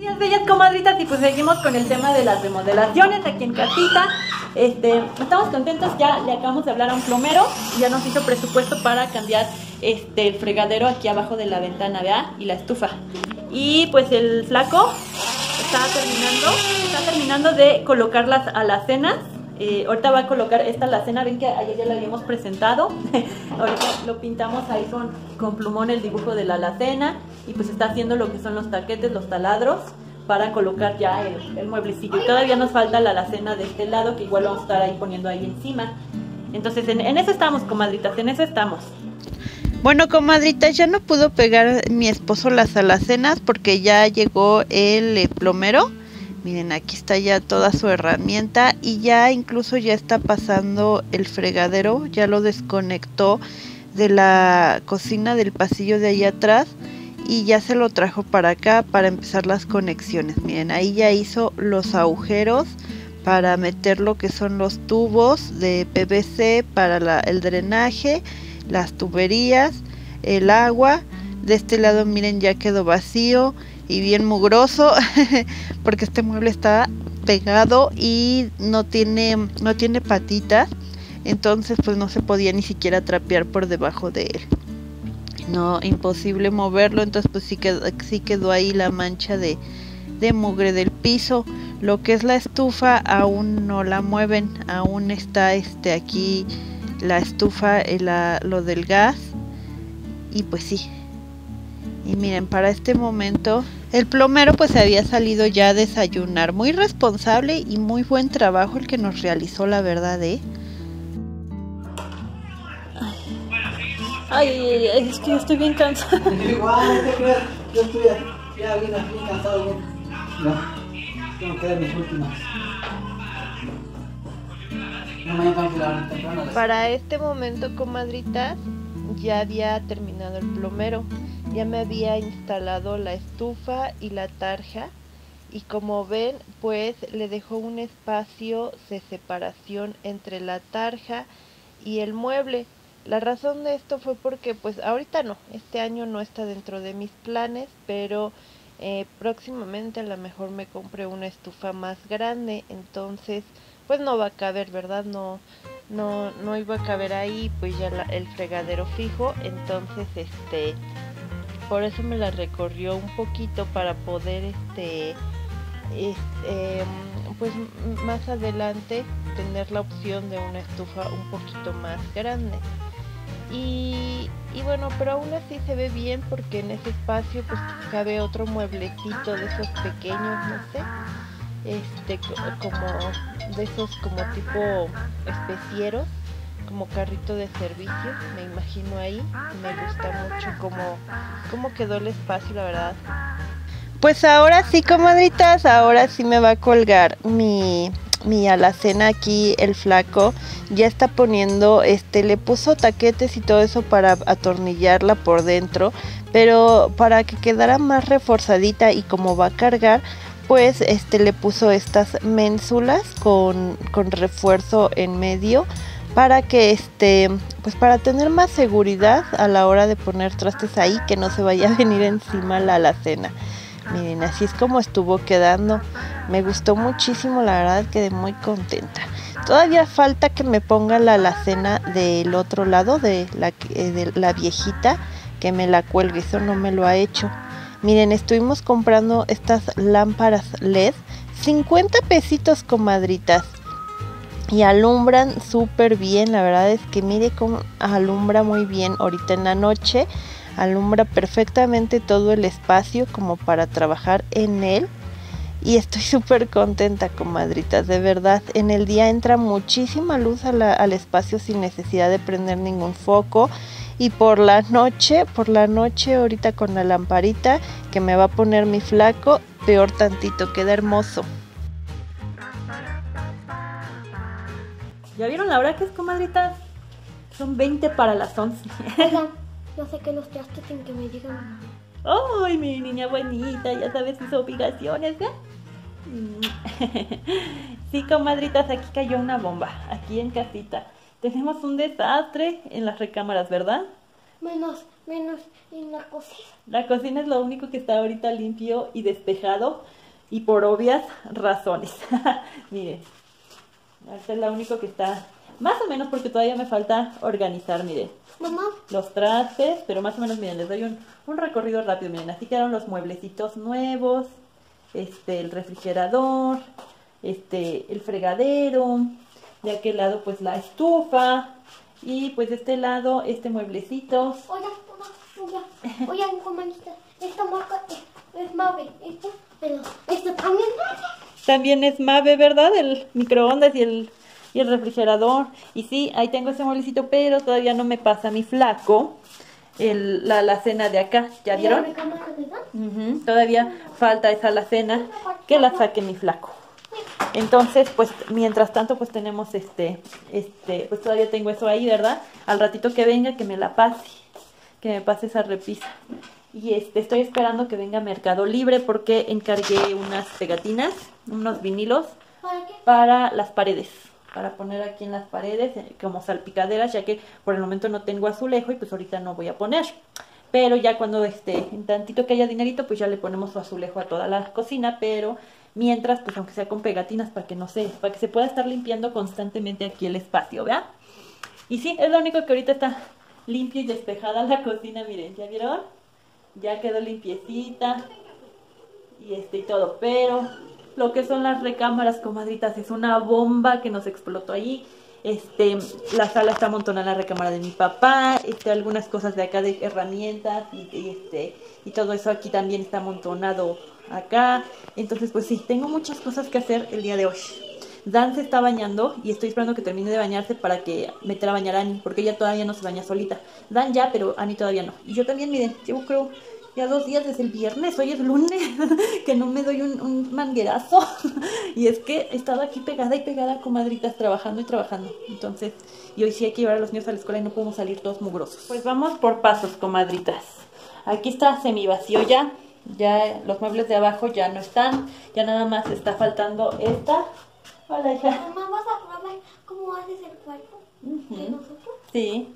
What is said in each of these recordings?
Días bellas comadritas, y pues seguimos con el tema de las remodelaciones aquí en casita. Estamos contentos, ya le acabamos de hablar a un plomero, ya nos hizo presupuesto para cambiar el fregadero aquí abajo de la ventana, ¿verdad? Y la estufa. Y pues el flaco está terminando de colocar las alacenas. Ahorita va a colocar esta alacena, ven que ayer ya la habíamos presentado. Ahorita lo pintamos ahí con plumón el dibujo de la alacena, y pues está haciendo lo que son los taquetes, los taladros para colocar ya el mueblecillo. Y todavía nos falta la alacena de este lado, que igual vamos a estar ahí poniendo ahí encima. Entonces en eso estamos, comadritas, en eso estamos. Bueno, comadritas, ya no pudo pegar mi esposo las alacenas porque ya llegó el plomero. Miren, aquí está ya toda su herramienta y ya incluso ya está pasando el fregadero, ya lo desconectó de la cocina del pasillo de allá atrás y ya se lo trajo para acá para empezar las conexiones. Miren, ahí ya hizo los agujeros para meter lo que son los tubos de PVC para el drenaje, las tuberías, el agua. De este lado miren, ya quedó vacío y bien mugroso porque este mueble está pegado y no tiene patitas, entonces pues no se podía ni siquiera trapear por debajo de él. No, imposible moverlo, entonces pues sí quedó ahí la mancha de mugre del piso. Lo que es la estufa aún no la mueven, aún está aquí la estufa, lo del gas, y pues sí. Y miren, para este momento el plomero pues se había salido ya a desayunar. Muy responsable y muy buen trabajo el que nos realizó, la verdad, Ay, es que yo estoy bien cansada. Igual, yo estoy ya bien cansado, bien. No, tengo que dar mis últimas. No, mañana tengo que ir temprano. Para este momento, comadritas, ya había terminado el plomero. Ya me había instalado la estufa y la tarja, y como ven pues le dejó un espacio de separación entre la tarja y el mueble. La razón de esto fue porque pues ahorita no, este año no está dentro de mis planes, pero próximamente a lo mejor me compré una estufa más grande, entonces pues no va a caber, ¿verdad? No iba a caber ahí pues ya el fregadero fijo, entonces por eso me la recorrió un poquito para poder pues más adelante tener la opción de una estufa un poquito más grande. Y bueno, pero aún así se ve bien porque en ese espacio pues cabe otro mueblecito de esos pequeños, no sé, como de esos como tipo especieros, como carrito de servicio, me imagino ahí. Me gusta mucho cómo quedó el espacio, la verdad. Pues ahora sí, comadritas, ahora sí me va a colgar mi alacena aquí el flaco. Ya está poniendo, le puso taquetes y todo eso para atornillarla por dentro, pero para que quedara más reforzadita, y como va a cargar, pues le puso estas ménsulas con refuerzo en medio, para que pues para tener más seguridad a la hora de poner trastes ahí, que no se vaya a venir encima la alacena. Miren, así es como estuvo quedando. Me gustó muchísimo, la verdad quedé muy contenta. Todavía falta que me ponga la alacena del otro lado, de la viejita, que me la cuelgue, eso no me lo ha hecho. Miren, estuvimos comprando estas lámparas LED, 50 pesitos, comadritas. Y alumbran súper bien, la verdad es que mire cómo alumbra muy bien ahorita en la noche, alumbra perfectamente todo el espacio como para trabajar en él. Y estoy súper contenta, comadritas, de verdad. En el día entra muchísima luz al espacio sin necesidad de prender ningún foco. Y por la noche ahorita con la lamparita que me va a poner mi flaco, peor tantito, queda hermoso. ¿Ya vieron la hora que es, comadritas? Son 20 para las 11. Oigan, no sé qué los trastes sin que me digan. ¡Ay, mi niña bonita! Ya sabes sus obligaciones, ¿eh? Sí, comadritas, aquí cayó una bomba, aquí en casita. Tenemos un desastre en las recámaras, ¿verdad? Menos en la cocina. La cocina es lo único que está ahorita limpio y despejado y por obvias razones. Miren, ahorita es lo único que está más o menos porque todavía me falta organizar, miren. Mamá, Los trastes, pero más o menos, miren, les doy un recorrido rápido, miren, así quedaron los mueblecitos nuevos, el refrigerador, el fregadero, de aquel lado pues la estufa, y pues de este lado mueblecito. oye, comadrita, esta marca es Mave, esta también. También es Mave, ¿verdad? El microondas y el refrigerador. Y sí, ahí tengo ese mueblecito, pero todavía no me pasa mi flaco la alacena de acá. ¿Ya vieron? Todavía falta esa alacena que la saque mi flaco. Entonces, pues, mientras tanto, pues tenemos pues todavía tengo eso ahí, ¿verdad? Al ratito que venga, que me la pase, que me pase esa repisa. Y estoy esperando que venga Mercado Libre porque encargué unas pegatinas, unos vinilos para las paredes, para poner aquí en las paredes como salpicaderas, ya que por el momento no tengo azulejo y pues ahorita no voy a poner. Pero ya cuando en tantito que haya dinerito, pues ya le ponemos su azulejo a toda la cocina, pero mientras, pues aunque sea con pegatinas para que para que se pueda estar limpiando constantemente aquí el espacio, ¿verdad? Y sí, es lo único que ahorita está limpio y despejada la cocina, miren, ¿ya vieron? Ya quedó limpiecita y todo, pero lo que son las recámaras, comadritas, es una bomba que nos explotó allí. La sala está amontonada en la recámara de mi papá, algunas cosas de acá de herramientas y todo eso aquí también está amontonado acá. Entonces pues sí, tengo muchas cosas que hacer el día de hoy. Dan se está bañando y estoy esperando que termine de bañarse para que meter a bañar a Ani, porque ella todavía no se baña solita. Dan ya, pero Ani todavía no. Y yo también, miren, llevo creo ya 2 días desde el viernes, hoy es lunes, que no me doy un manguerazo. Y es que he estado aquí pegada y pegada, comadritas, trabajando y trabajando. Entonces, y hoy sí hay que llevar a los niños a la escuela y no podemos salir todos mugrosos. Pues vamos por pasos, comadritas. Aquí está semi vacío ya los muebles de abajo ya no están, ya nada más está faltando esta. Hola, hija. Mamá, ¿vas a probar cómo haces el cuerpo de nosotros? Sí.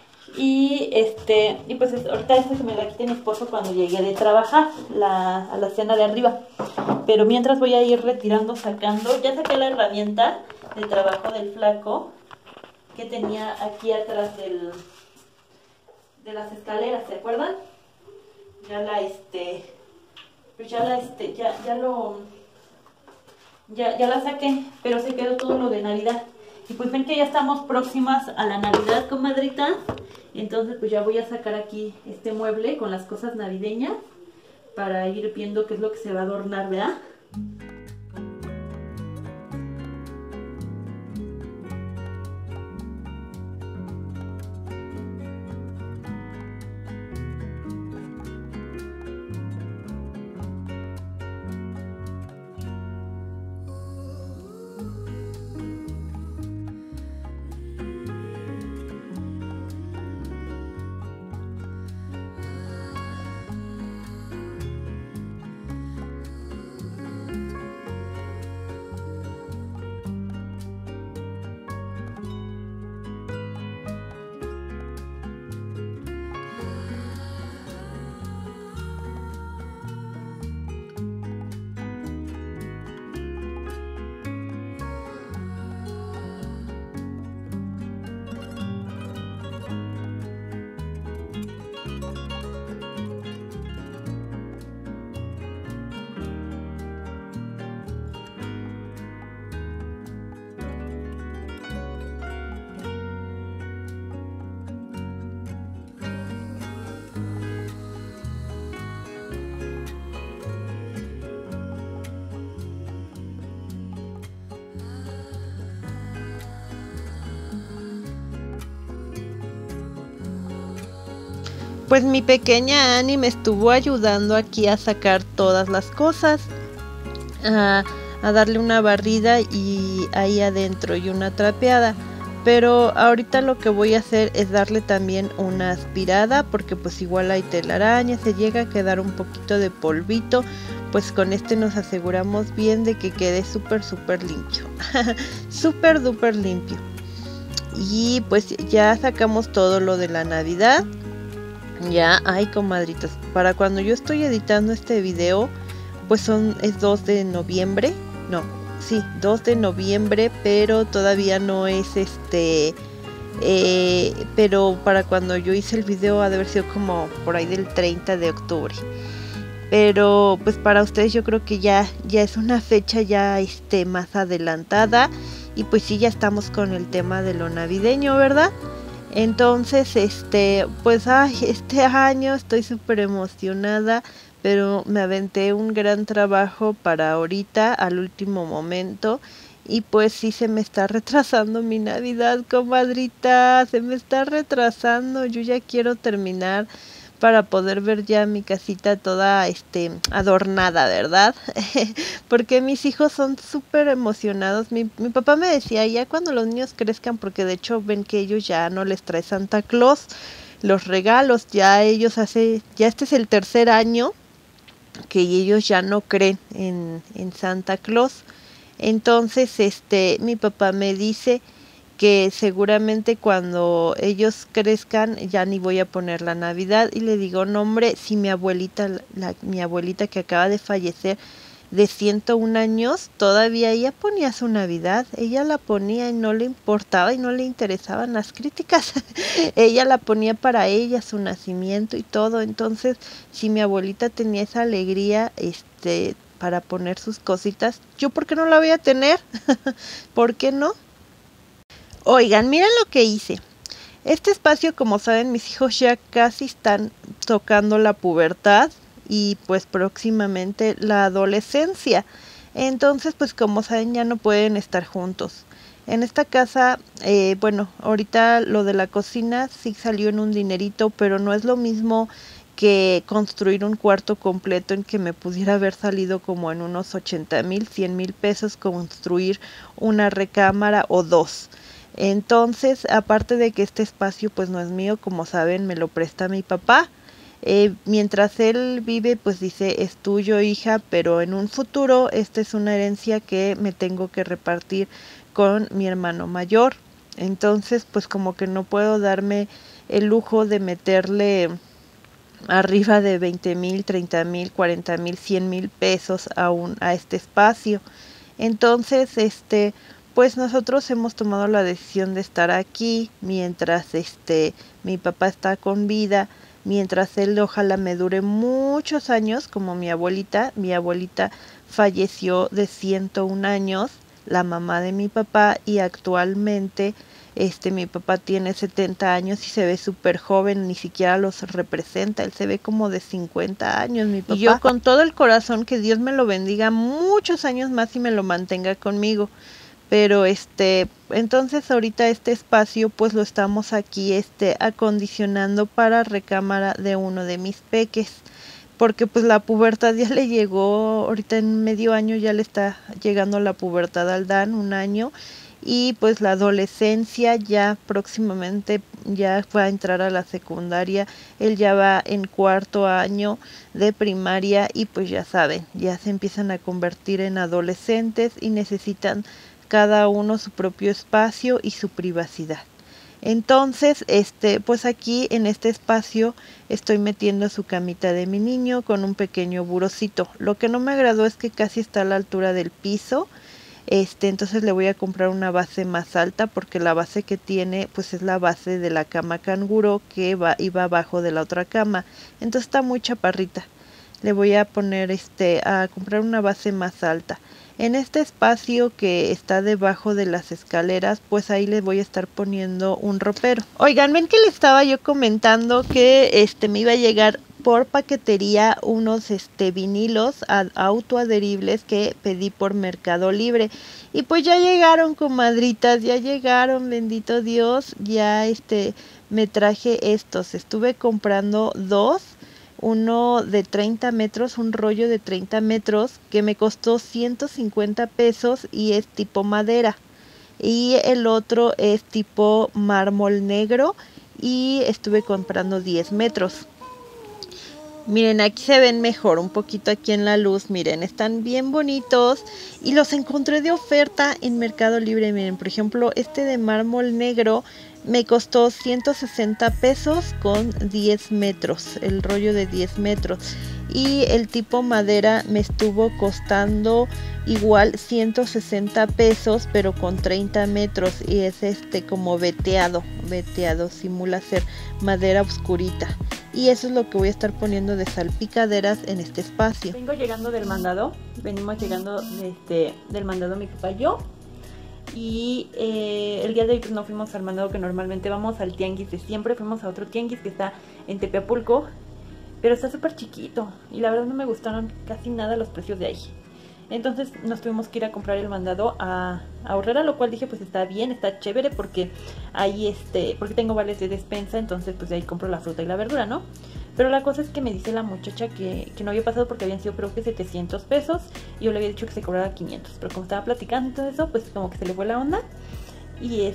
Y pues ahorita se me la quité mi esposo cuando llegué de trabajar a la cena de arriba. Pero mientras voy a ir retirando, sacando. Ya saqué la herramienta de trabajo del flaco que tenía aquí atrás de las escaleras, ¿se acuerdan? Ya la pues ya la saqué, pero se quedó todo lo de Navidad. Y pues ven que ya estamos próximas a la Navidad, comadritas. Entonces pues ya voy a sacar aquí este mueble con las cosas navideñas para ir viendo qué es lo que se va a adornar, ¿verdad? Pues mi pequeña Ani me estuvo ayudando aquí a sacar todas las cosas, a darle una barrida y ahí adentro y una trapeada. Pero ahorita lo que voy a hacer es darle también una aspirada, porque pues igual hay telaraña, se llega a quedar un poquito de polvito. Pues con nos aseguramos bien de que quede súper limpio. Súper duper limpio. Y pues ya sacamos todo lo de la Navidad. Ya, ay, comadritas, para cuando yo estoy editando este video, pues es 2 de noviembre, no, sí, 2 de noviembre, pero todavía no es pero para cuando yo hice el video ha de haber sido como por ahí del 30 de octubre. Pero pues para ustedes yo creo que ya es una fecha ya más adelantada, y pues sí, ya estamos con el tema de lo navideño, ¿verdad? Entonces, pues este año estoy súper emocionada, pero me aventé un gran trabajo para ahorita, al último momento, y pues sí se me está retrasando mi Navidad, comadrita, se me está retrasando. Yo ya quiero terminar para poder ver ya mi casita toda adornada, ¿verdad? Porque mis hijos son súper emocionados. Mi papá me decía, ya cuando los niños crezcan, porque de hecho ven que ellos ya no les trae Santa Claus los regalos, ya ellos ya este es el tercer año que ellos ya no creen en Santa Claus. Entonces mi papá me dice que seguramente cuando ellos crezcan ya ni voy a poner la Navidad, y le digo, no hombre, si mi abuelita que acaba de fallecer de 101 años, todavía ella ponía su Navidad, ella la ponía y no le importaba y no le interesaban las críticas, ella la ponía para ella, su nacimiento y todo. Entonces, si mi abuelita tenía esa alegría, para poner sus cositas, ¿yo por qué no la voy a tener? ¿Por qué no? Oigan, miren lo que hice. Este espacio, como saben, mis hijos ya casi están tocando la pubertad y pues próximamente la adolescencia. Entonces, pues como saben, ya no pueden estar juntos. En esta casa, bueno, ahorita lo de la cocina sí salió en un dinerito, pero no es lo mismo que construir un cuarto completo, en que me pudiera haber salido como en unos 80,000, 100,000 pesos construir una recámara o dos. Entonces, aparte de que este espacio pues no es mío, como saben, me lo presta mi papá. Mientras él vive, pues dice, es tuyo, hija, pero en un futuro esta es una herencia que me tengo que repartir con mi hermano mayor. Entonces, pues como que no puedo darme el lujo de meterle arriba de 20,000, 30,000, 40,000, 100,000 pesos a este espacio. Entonces, pues nosotros hemos tomado la decisión de estar aquí mientras mi papá está con vida, mientras él ojalá me dure muchos años, como mi abuelita. Mi abuelita falleció de 101 años, la mamá de mi papá, y actualmente mi papá tiene 70 años y se ve súper joven, ni siquiera los representa, él se ve como de 50 años, mi papá. Y yo, con todo el corazón, que Dios me lo bendiga muchos años más y me lo mantenga conmigo. Pero entonces ahorita este espacio pues lo estamos aquí acondicionando para recámara de uno de mis peques, porque pues la pubertad ya le llegó, ahorita en medio año ya le está llegando la pubertad al Dan, 1 año, y pues la adolescencia ya próximamente ya va a entrar a la secundaria. Él ya va en 4º año de primaria, y pues ya saben, ya se empiezan a convertir en adolescentes y necesitan cada uno su propio espacio y su privacidad. Entonces, pues aquí en este espacio estoy metiendo su camita de mi niño con un pequeño burocito. Lo que no me agradó es que casi está a la altura del piso. Entonces le voy a comprar una base más alta, porque la base que tiene pues es la base de la cama canguro que iba abajo de la otra cama. Entonces está muy chaparrita. Le voy a poner a comprar una base más alta. En este espacio que está debajo de las escaleras, pues ahí le voy a estar poniendo un ropero. Oigan, ven que le estaba yo comentando que me iba a llegar por paquetería unos vinilos autoadheribles que pedí por Mercado Libre. Y pues ya llegaron, comadritas, ya llegaron, bendito Dios. Ya me traje estos. Estuve comprando 2. Uno de 30 metros, un rollo de 30 metros que me costó 150 pesos y es tipo madera. Y el otro es tipo mármol negro y estuve comprando 10 metros. Miren, aquí se ven mejor, un poquito aquí en la luz. Miren, están bien bonitos y los encontré de oferta en Mercado Libre. Miren, por ejemplo, de mármol negro Me costó 160 pesos con 10 metros, el rollo de 10 metros. Y el tipo madera me estuvo costando igual 160 pesos, pero con 30 metros. Y es como veteado, simula ser madera oscurita. Y eso es lo que voy a estar poniendo de salpicaderas en este espacio. Vengo llegando del mandado, venimos llegando del mandado mi papá y yo. Y el día de hoy pues no fuimos al mandado que normalmente vamos, al tianguis de siempre. Fuimos a otro tianguis que está en Tepeapulco, pero está súper chiquito y la verdad no me gustaron casi nada los precios de ahí. Entonces nos tuvimos que ir a comprar el mandado a Aurrera, lo cual dije pues está bien, está chévere porque ahí porque tengo vales de despensa, entonces pues de ahí compro la fruta y la verdura, ¿no? Pero la cosa es que me dice la muchacha que no había pasado porque habían sido creo que 700 pesos y yo le había dicho que se cobraba 500, pero como estaba platicando y todo eso, pues como que se le fue la onda y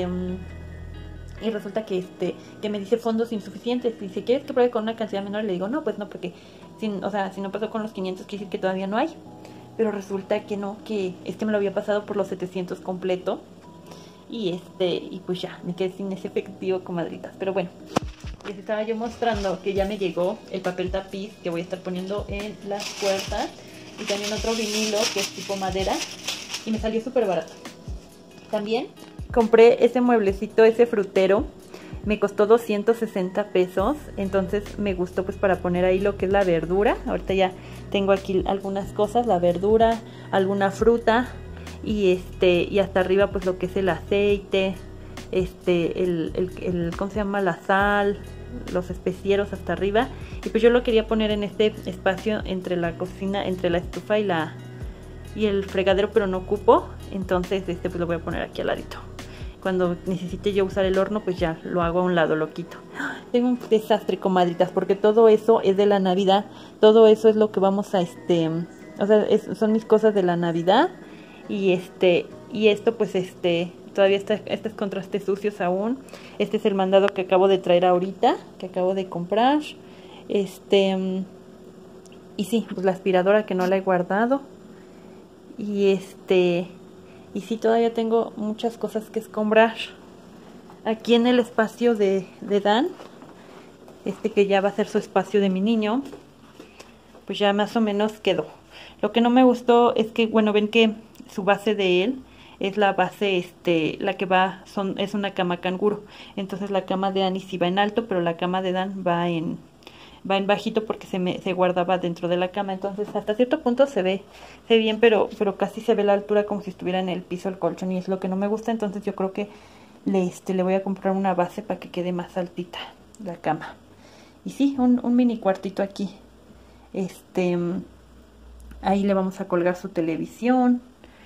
y resulta que me dice fondos insuficientes. Dice, ¿quieres que pruebe con una cantidad menor? Le digo, no, pues no, porque si no pasó con los 500 quiere decir que todavía no hay. Pero resulta que no, que me lo había pasado por los 700 completo. Y pues ya, me quedé sin ese efectivo, comadritas. Pero bueno, les estaba yo mostrando que ya me llegó el papel tapiz que voy a estar poniendo en las puertas. Y también otro vinilo que es tipo madera. Y me salió súper barato. También compré ese mueblecito, ese frutero. Me costó 260 pesos. Entonces me gustó pues para poner ahí lo que es la verdura. Ahorita ya tengo aquí algunas cosas, la verdura, alguna fruta. Y hasta arriba pues lo que es el aceite, ¿cómo se llama? La sal, los especieros hasta arriba. Y pues yo lo quería poner en este espacio entre la cocina, entre la estufa y el fregadero, pero no cupo. Entonces pues lo voy a poner aquí al ladito. Cuando necesite yo usar el horno, pues ya lo hago a un lado, lo quito. Tengo un desastre, comadritas, porque todo eso es de la Navidad. Todo eso es lo que vamos a o sea, son mis cosas de la Navidad. Y esto pues todavía estos contrastes sucios aún. Este es el mandado que acabo de traer ahorita, que acabo de comprar. Y sí, pues la aspiradora que no la he guardado. Y sí, todavía tengo muchas cosas que escombrar. Aquí en el espacio de Dan, que ya va a ser su espacio de mi niño, pues ya más o menos quedó. Lo que no me gustó es que, bueno, ven que su base de él es la base, la que es una cama canguro. Entonces la cama de Annie sí va en alto, pero la cama de Dan va en bajito porque se guardaba dentro de la cama. Entonces hasta cierto punto se ve bien, pero casi se ve la altura como si estuviera en el piso el colchón, y es lo que no me gusta. Entonces yo creo que le voy a comprar una base para que quede más altita la cama. Y sí, un mini cuartito aquí. Ahí le vamos a colgar su televisión,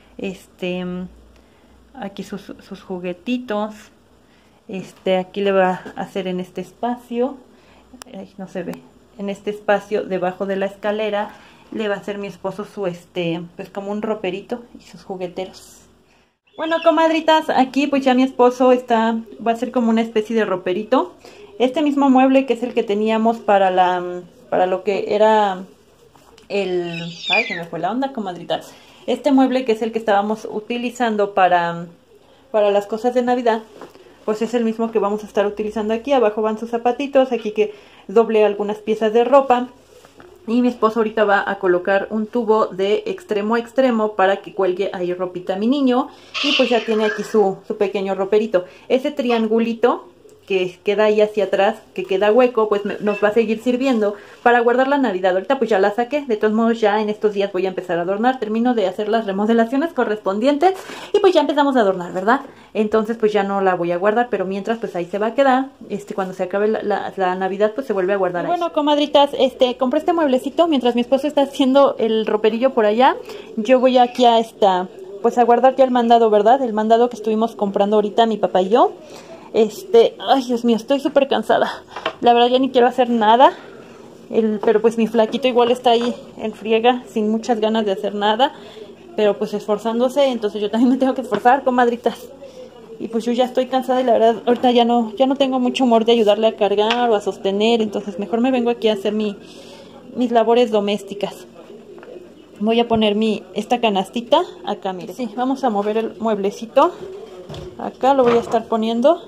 aquí sus juguetitos, aquí le va a hacer en este espacio, no se ve, en este espacio debajo de la escalera le va a hacer mi esposo su pues como un roperito y sus jugueteros. Bueno, comadritas, aquí pues ya mi esposo va a ser como una especie de roperito. Este mismo mueble que es el que teníamos para lo que era ay, se me fue la onda, comadritas. Este mueble que es el que estábamos utilizando para las cosas de Navidad, pues es el mismo que vamos a estar utilizando aquí. Abajo van sus zapatitos, aquí que doble algunas piezas de ropa. Y mi esposo ahorita va a colocar un tubo de extremo a extremo para que cuelgue ahí ropita a mi niño. Y pues ya tiene aquí su pequeño roperito. Ese triangulito que queda ahí hacia atrás, que queda hueco, pues nos va a seguir sirviendo para guardar la Navidad. Ahorita pues ya la saqué, de todos modos ya en estos días voy a empezar a adornar, termino de hacer las remodelaciones correspondientes y pues ya empezamos a adornar, ¿verdad? Entonces pues ya no la voy a guardar, pero mientras pues ahí se va a quedar, cuando se acabe la Navidad pues se vuelve a guardar ahí. Bueno, comadritas, compré este mueblecito mientras mi esposo está haciendo el roperillo por allá. Yo voy aquí pues a guardar ya el mandado, ¿verdad? El mandado que estuvimos comprando ahorita mi papá y yo. Ay, Dios mío, estoy súper cansada. La verdad ya ni quiero hacer nada. Pero pues mi flaquito igual está ahí en friega, sin muchas ganas de hacer nada. Pero pues esforzándose, entonces yo también me tengo que esforzar, comadritas. Y pues yo ya estoy cansada y la verdad ahorita ya no tengo mucho humor de ayudarle a cargar o a sostener. Entonces mejor me vengo aquí a hacer mis labores domésticas. Voy a poner esta canastita acá, mire. Sí, vamos a mover el mueblecito. Acá lo voy a estar poniendo.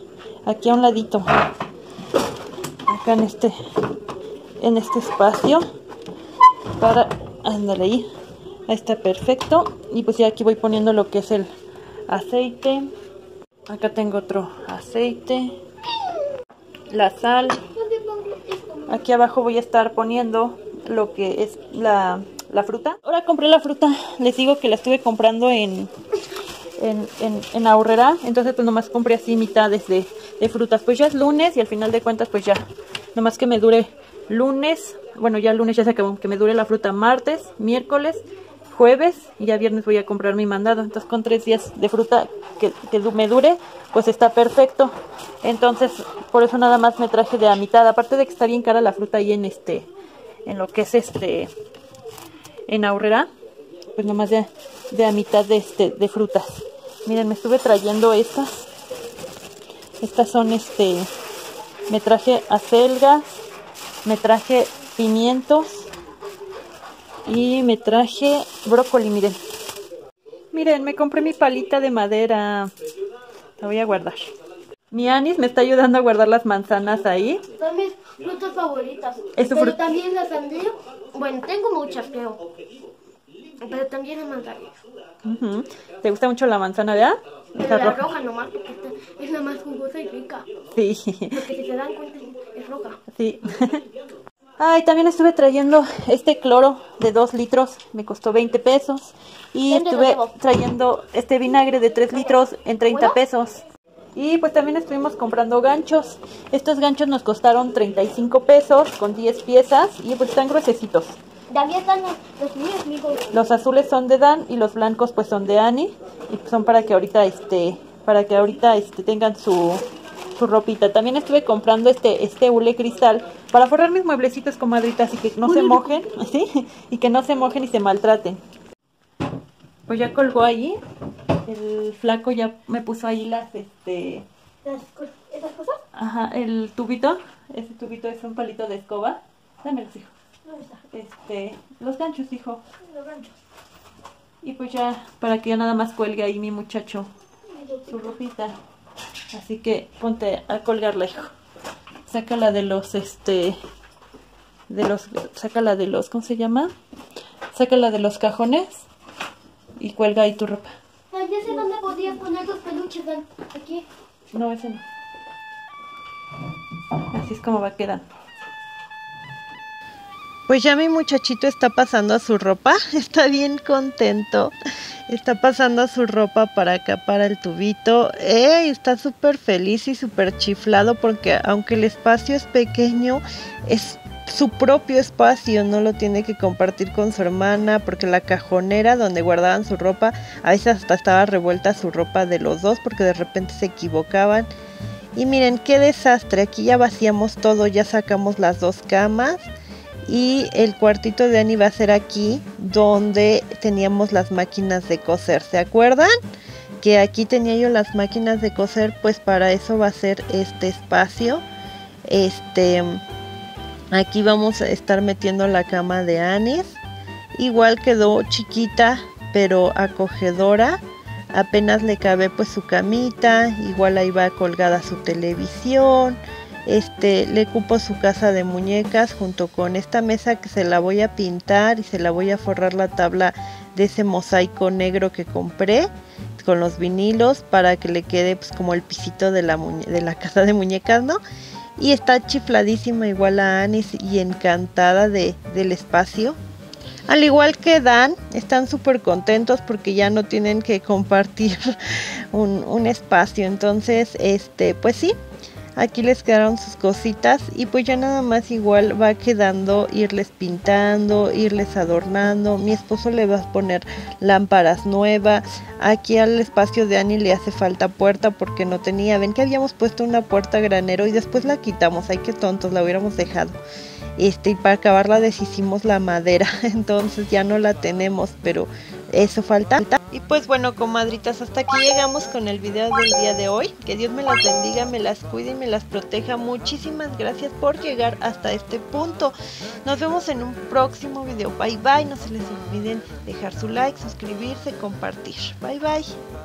aquí a un ladito, acá en este espacio, para, ándale ahí está perfecto. Y pues ya aquí voy poniendo lo que es el aceite. Acá tengo otro aceite, la sal. Aquí abajo voy a estar poniendo lo que es la fruta. Ahora compré la fruta, les digo que la estuve comprando en Aurrera, entonces pues nomás compré así mitades de frutas. Pues ya es lunes y al final de cuentas pues ya, nomás que me dure lunes, bueno ya el lunes ya se acabó, que me dure la fruta martes, miércoles, jueves, y ya viernes voy a comprar mi mandado. Entonces con 3 días de fruta que me dure, pues está perfecto. Entonces por eso nada más me traje de a mitad, aparte de que está bien cara la fruta ahí en lo que es en Aurrera, pues nomás de a mitad de frutas. Miren, me estuve trayendo estas son me traje acelgas, me traje pimientos y me traje brócoli. Miren, me compré mi palita de madera, la voy a guardar. Mi Anis me está ayudando a guardar las manzanas ahí. Son mis frutas favoritas. Pero también la sandía. Bueno, tengo muchas, creo. Pero también la manzana. ¿Te gusta mucho la manzana, verdad? Pero la roja nomás, porque es la más jugosa y rica. Sí. Porque si se dan cuenta, es roja. Sí. Ay, también estuve trayendo este cloro de 2 litros, me costó 20 pesos. Y estuve trayendo este vinagre de 3 litros en 30 pesos. Y pues también estuvimos comprando ganchos. Estos ganchos nos costaron 35 pesos con 10 piezas y pues están gruesecitos. También están los míos, amigos. Los azules son de Dan y los blancos pues son de Annie. Y pues son para que ahorita tengan su ropita. También estuve comprando este hule cristal para forrar mis mueblecitos, comadritas, y que no se mojen, ¿sí? Y que no se mojen y se maltraten. Pues ya colgó ahí. El flaco ya me puso ahí ¿Esas cosas? Ajá, el tubito. Ese tubito es un palito de escoba. Dámelos, hijo. ¿Dónde está? Los ganchos, hijo. Los ganchos. Y pues ya, para que ya nada más cuelgue ahí mi muchacho su ropita. Así que ponte a colgarla, hijo. Sácala sácala de los, ¿cómo se llama? Sácala de los cajones y cuelga ahí tu ropa. Ay, ya sé dónde podías poner los peluches, Dan. Aquí. No, ese no. Así es como va quedando. Pues ya mi muchachito está pasando a su ropa, está bien contento, está pasando a su ropa para acá, para el tubito, está súper feliz y súper chiflado porque aunque el espacio es pequeño, es su propio espacio, no lo tiene que compartir con su hermana porque la cajonera donde guardaban su ropa, a veces hasta estaba revuelta su ropa de los dos porque de repente se equivocaban. Y miren qué desastre, aquí ya vaciamos todo, ya sacamos las 2 camas. Y el cuartito de Annie va a ser aquí donde teníamos las máquinas de coser. ¿Se acuerdan? Que aquí tenía yo las máquinas de coser, pues para eso va a ser este espacio. Aquí vamos a estar metiendo la cama de Annie. Igual quedó chiquita pero acogedora. Apenas le cabe pues su camita. Igual ahí va colgada su televisión. Le cupo su casa de muñecas junto con esta mesa que se la voy a pintar y se la voy a forrar la tabla de ese mosaico negro que compré con los vinilos para que le quede pues como el pisito de la casa de muñecas, ¿no? Y está chifladísima igual a Anis y encantada del espacio. Al igual que Dan, están súper contentos porque ya no tienen que compartir un espacio. Entonces, pues sí. Aquí les quedaron sus cositas y pues ya nada más igual va quedando irles pintando, irles adornando. Mi esposo le va a poner lámparas nuevas. Aquí al espacio de Annie le hace falta puerta porque no tenía. Ven que habíamos puesto una puerta granero y después la quitamos. Ay, qué tontos, la hubiéramos dejado. Y para acabarla deshicimos la madera, entonces ya no la tenemos, pero eso falta. Y pues bueno, comadritas, hasta aquí llegamos con el video del día de hoy. Que Dios me las bendiga, me las cuide y me las proteja. Muchísimas gracias por llegar hasta este punto. Nos vemos en un próximo video. Bye bye, no se les olviden dejar su like, suscribirse, compartir. Bye bye.